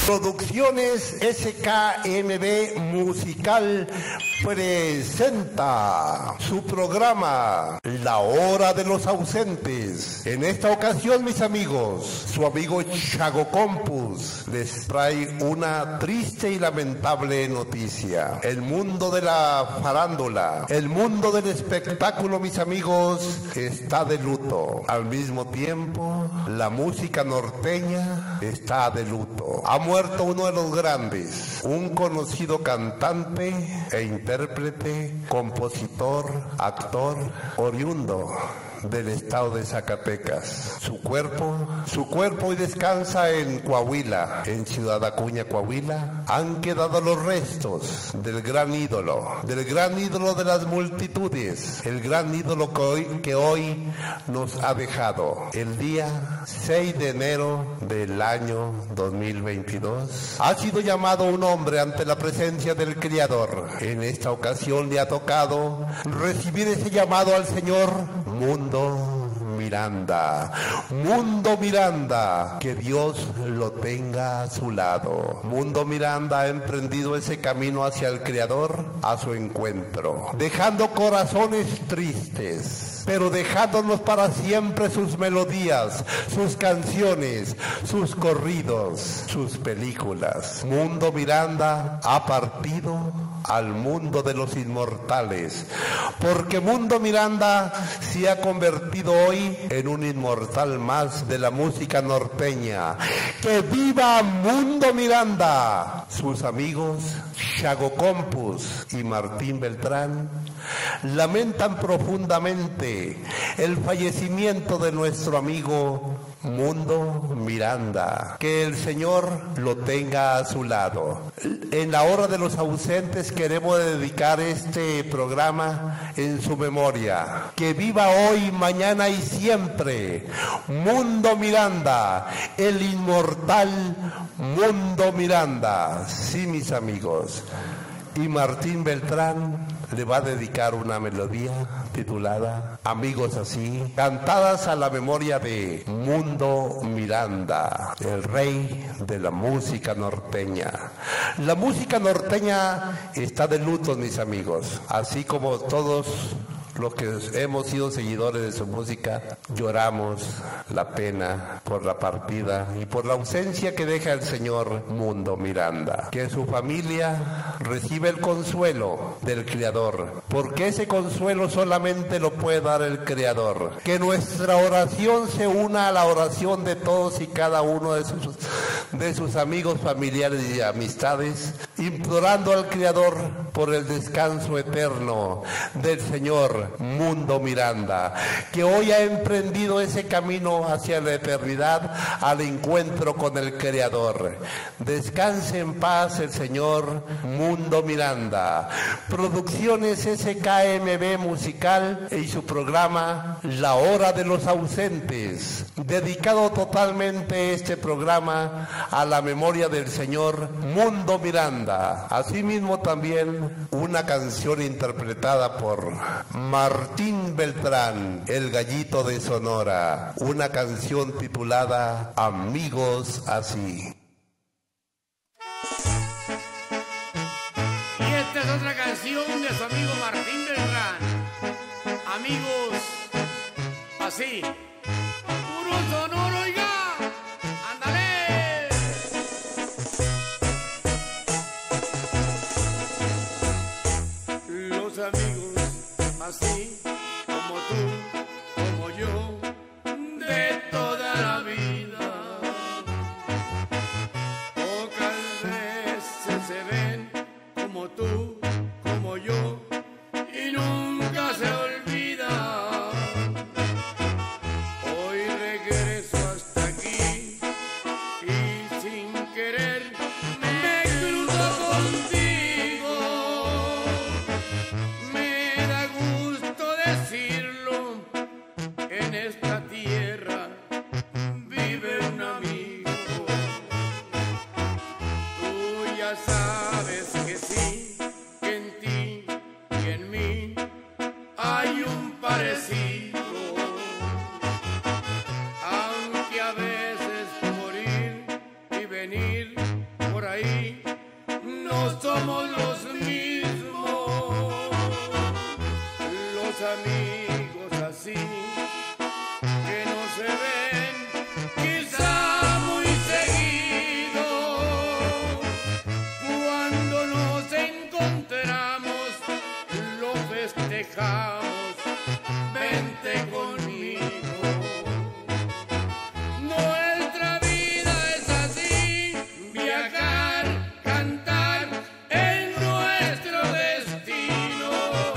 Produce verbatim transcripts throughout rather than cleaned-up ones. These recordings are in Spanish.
Producciones S K M B Musical presenta su programa La Hora de los Ausentes. En esta ocasión, mis amigos, su amigo Chago Compus les trae una triste y lamentable noticia. El mundo de la farándula, el mundo del espectáculo, mis amigos, está de luto. Al mismo tiempo, la música norteña está de luto. Ha muerto uno de los grandes, un conocido cantante e intérprete, compositor, actor, oriundo del estado de Zacatecas. Su cuerpo, su cuerpo hoy descansa en Coahuila, en Ciudad Acuña, Coahuila. Han quedado los restos del gran ídolo, del gran ídolo de las multitudes, el gran ídolo que hoy, que hoy nos ha dejado. El día seis de enero del año dos mil veintidós ha sido llamado un hombre ante la presencia del Creador. En esta ocasión le ha tocado recibir ese llamado al Señor Mundo Miranda. Mundo Miranda, que Dios lo tenga a su lado. Mundo Miranda ha emprendido ese camino hacia el Creador, a su encuentro, dejando corazones tristes, pero dejándonos para siempre sus melodías, sus canciones, sus corridos, sus películas. Mundo Miranda ha partido al mundo de los inmortales, porque Mundo Miranda se ha convertido hoy en un inmortal más de la música norteña. ¡Que viva Mundo Miranda! Sus amigos Chago Compus y Martín Beltrán lamentan profundamente el fallecimiento de nuestro amigo Mundo Miranda. Que el Señor lo tenga a su lado. En la hora de los ausentes queremos dedicar este programa en su memoria. Que viva hoy, mañana y siempre Mundo Miranda, el inmortal Mundo Miranda. Sí, mis amigos. Y Martín Beltrán le va a dedicar una melodía titulada Amigos Así, cantadas a la memoria de Mundo Miranda, el rey de la música norteña. La música norteña está de luto, mis amigos, así como todos los que hemos sido seguidores de su música, lloramos la pena por la partida y por la ausencia que deja el señor Mundo Miranda. Que su familia reciba el consuelo del Creador, porque ese consuelo solamente lo puede dar el Creador. Que nuestra oración se una a la oración de todos y cada uno de sus, de sus amigos, familiares y amistades, implorando al Creador por el descanso eterno del señor Mundo Miranda, que hoy ha emprendido ese camino hacia la eternidad al encuentro con el Creador. Descanse en paz el señor Mundo Miranda. Producciones S K M B Musical y su programa La Hora de los Ausentes, dedicado totalmente este programa a la memoria del señor Mundo Miranda. Asimismo también una canción interpretada por Martín Beltrán, el gallito de Sonora, una canción titulada Amigos Así. Y esta es otra canción de su amigo Martín Beltrán, Amigos Así. Puro sonoro, oiga, ándale. Los amigos así como tú, como yo, de toda la vida, pocas veces se ven como tú, como yo, y nunca se olvida. Hoy regreso hasta aquí y sin querer me cruzo contigo. Me da gusto decirlo, en esta tierra vive un amigo. Tú ya sabes que sí, que en ti y en mí hay un parecido. Aunque a veces por ir y venir por ahí no somos los mismos. Los amigos así que no se ven quizá muy seguido, cuando nos encontramos lo festejamos. Vente conmigo. Nuestra vida es así, viajar, cantar, es nuestro destino.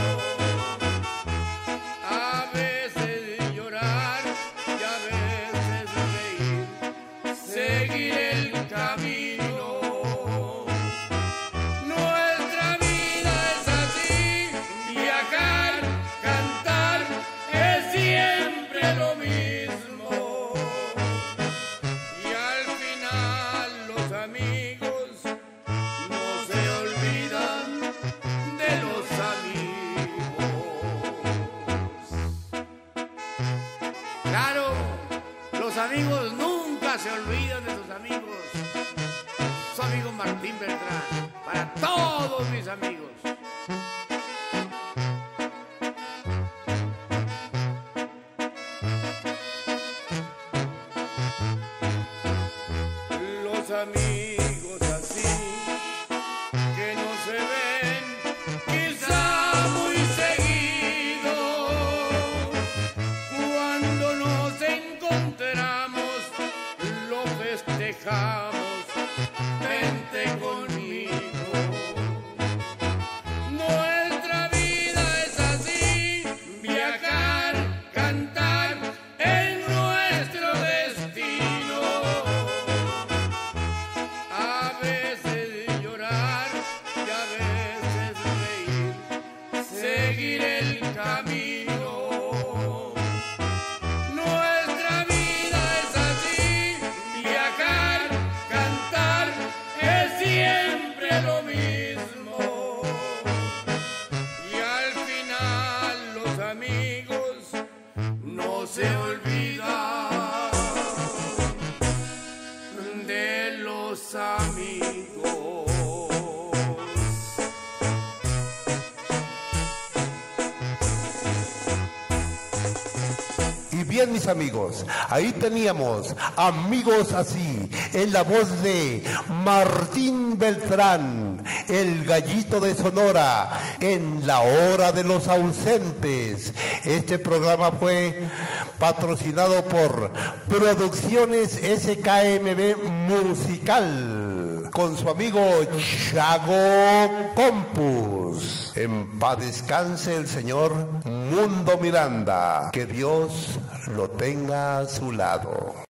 A veces llorar y a veces reír, seguir el camino. Nuestra vida es así, viajar, cantar, es siempre lo mismo. Y al final los amigos no se olvidan de los amigos. Claro, los amigos nunca se olvidan de sus amigos. Su amigo Martín Beltrán, para todos mis amigos. Los amigos así que no se ven quizá muy seguido, cuando nos encontramos lo festejamos. Vente conmigo. Nuestra vida es así, viajar, cantar, es nuestro destino. A veces llorar y a veces reír, seguir el camino. Nuestra vida es así, viajar, cantar, es siempre lo mismo. Y al final los amigos no se olvidan de los amigos. Y bien, mis amigos, ahí teníamos Amigos Así, en la voz de Martín Beltrán, el gallito de Sonora, en La Hora de los Ausentes. Este programa fue patrocinado por Producciones S K M B Musical, con su amigo Chago Compus. En paz descanse el señor Mundo Miranda. Que Dios lo tenga a su lado.